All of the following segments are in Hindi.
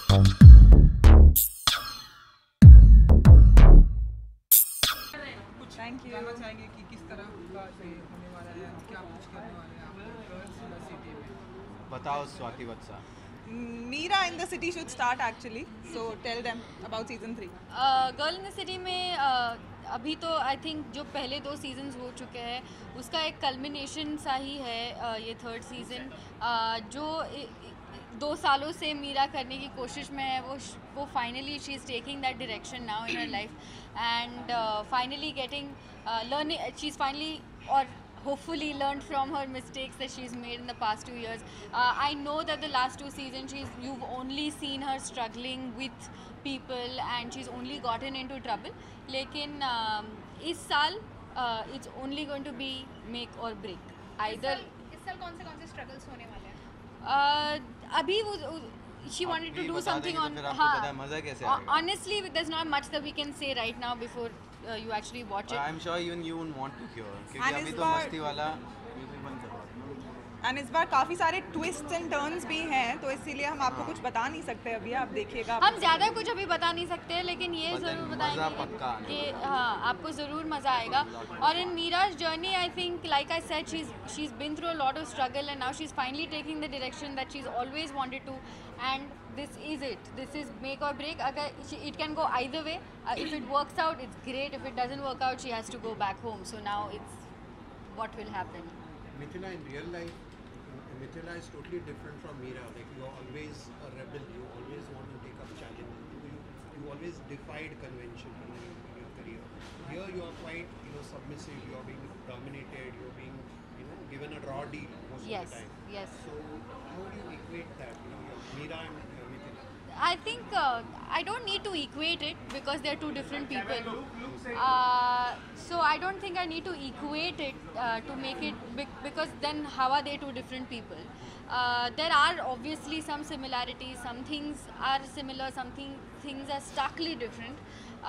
Thank you. जानना चाहेंगे कि किस तरह का ये होने वाला है, क्या कुछ करने वाले हैं आप गर्ल्स इन द सिटी में? बताओ Swati Vatsa. Mira in the city should start actually, so tell them about season 3. Girl in the city में अभी तो आई थिंक जो पहले 2 सीजन्स हो चुके हैं उसका एक कल्मिनेशन सा ही है ये 3rd सीज़न जो 2 सालों से मीरा करने की कोशिश में है वो finally she is taking that direction now in her life and finally getting learning she is finally और hopefully learned from her mistakes that she's made in the past 2 years. I know that the last 2 seasons you've only seen her struggling with people and she's only gotten into trouble. लेकिन इस साल it's only going to be make or break. Either इस साल कौन से struggles होने वाले हैं? अभी वो she wanted to do something on मजा कैसे आएगा? Honestly, there's not much that we can say right now before you actually watch it. I'm sure even you won't want to hear क्योंकि अभी तो मस्ती वाला म्यूजिक बंद करवा। एंड इस बार काफ़ी सारे ट्विस्ट एंड टर्न्स भी हैं, तो इसीलिए हम आपको कुछ बता नहीं सकते अभी, आप देखिएगा। हम ज़्यादा कुछ अभी बता नहीं सकते, लेकिन ये ज़रूर मज़ा बताएंगे पक्का कि हाँ आपको ज़रूर मज़ा आएगा। और in Mira's journey I think like I said she is been through a lot of struggle and now she is finally taking the direction that she is always wanted to and this is it, this is make or break. It can go either way. If it works out it's great, if it doesn't work out she has to go back home. So now it's what will happen. Mithila, in real life, Mithila is totally different from Meera. Like you are always a rebel, you always want to take up challenges, you always defied convention in your career. Here you are quite submissive, you are being dominated, you are being given a raw deal most of the time. Yes. So how do you equate that? Meera and Mithila. I think I don't need to equate it because they're 2 different people. So I don't think I need to equate it to make it because then how are they 2 different people? There are obviously some similarities. Some things are similar. Some things are starkly different.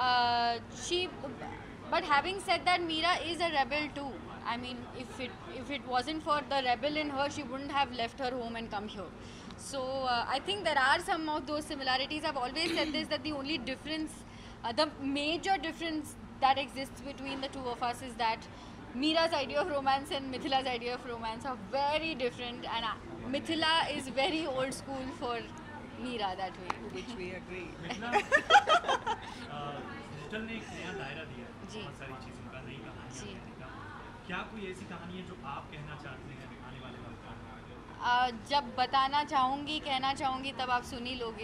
But having said that, Meera is a rebel too. I mean, if it wasn't for the rebel in her, she wouldn't have left her home and come here. So I think there are some of those similarities. I've always said this, that the only difference, the major difference that exists between the 2 of us is that Meera's idea of romance and Mithila's idea of romance are very different, and Mithila is very old school for Meera that way. Which we agree. Digital ने एक नया दायरा दिया है बहुत सारी चीज़ों का, नई कहानियाँ कहने का। क्या कोई ऐसी कहानी है जो आप कहना चाहते हैं आने वाले वक्त में? जब बताना चाहूँगी, कहना चाहूँगी तब आप सुन ही लोगे।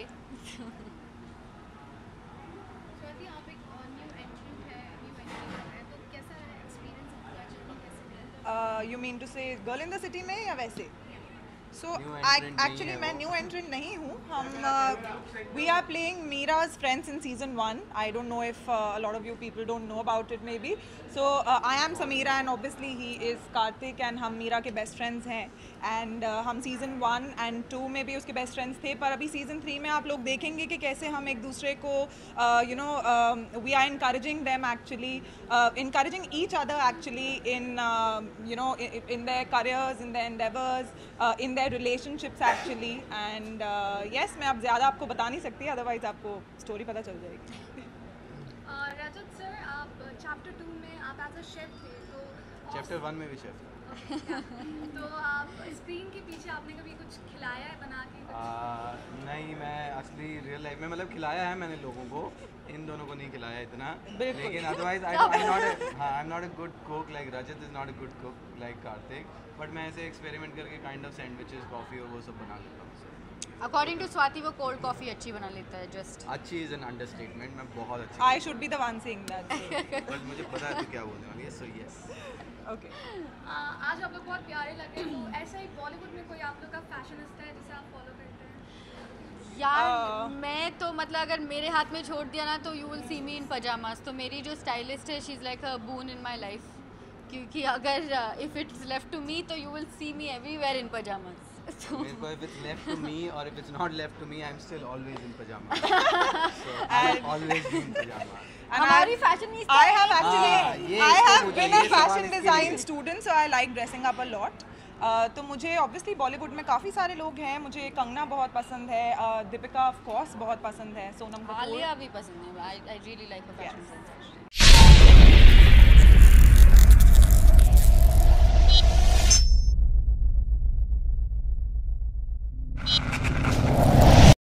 स्वाति, आप एक न्यू एंट्रेंट है, तो कैसा रहा एक्सपीरियंस आपका जर्नी, कैसे रहा? You mean to say girl in the city में या वैसे? So actually मैं न्यू एंट्रेंट नहीं हूँ, हम we are playing Meera's friends in season 1. I don't know if a lot of you people don't know about it maybe. So I am Sameera and obviously he is Karthik and हम मीरा के बेस्ट फ्रेंड्स हैं and हम season 1 and 2 में भी उसके बेस्ट फ्रेंड्स थे, पर अभी season 3 में आप लोग देखेंगे कि कैसे हम एक दूसरे को we are encouraging them actually, encouraging each other actually in in their careers, in their endeavors, in their relationships actually and yes, मैं अब ज़्यादा आपको बता नहीं सकती, अदरवाइज आपको स्टोरी पता चल जाएगी। रजत सर, आप चैप्टर 2 में आप एज अ शेफ थे, तो चैप्टर 1 में भी शेफ था। तो आप स्क्रीन के पीछे आपने कभी कुछ खिलाया है बना के? नहीं, मैं असली रियल लाइफ में मतलब खिलाया है मैंने लोगों को, इन दोनों को नहीं खिलाया इतना, लेकिन otherwise I am not a good cook like Rajat is not a good cook like Kartik, but मैं ऐसे एक्सपेरिमेंट करके काइंड ऑफ सैंडविचेस, कॉफ़ी और वो सब बना लेता हूँ। According to Swati, वो कोल्ड कॉफ़ी अच्छी बना लेता है। जस्ट अच्छी इज़ एन अंडरस्टेटमेंट, मैं बहुत अच्छी। I should be the one saying that. But मुझे पता है तो क्या बोलने वाली है, सो यस। Okay. आज आप लोग बहुत प्यारे लगे, तो ऐसा ही बॉलीवुड में कोई आप लोग का फैशनिस्ट है जिसे आप फॉलो करते हैं? यार मैं तो मतलब अगर मेरे हाथ में छोड़ दिया ना तो you will see me in pyjamas. तो मेरी जो स्टाइलिस्ट है she is like a boon in my life, क्योंकि अगर if it's left to me तो you will see me everywhere in pyjamas. मेरे को if it's left to me or if it's not left to me, I'm still always in pajamas. So I'll always be in pajamas. हमारी फैशनिस्ट I have actually I have been a fashion design student, so I like dressing up a lot. तो मुझे ऑब्वियसली बॉलीवुड में काफ़ी सारे लोग हैं. मुझे कंगना बहुत पसंद है, दीपिका ऑफ कोर्स बहुत पसंद है, सोनम कपूर. आलिया भी पसंद है. I really like her fashion sense.